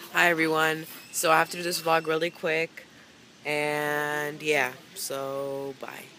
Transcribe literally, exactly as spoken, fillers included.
Hi everyone. So I have to do this vlog really quick, and yeah, so bye.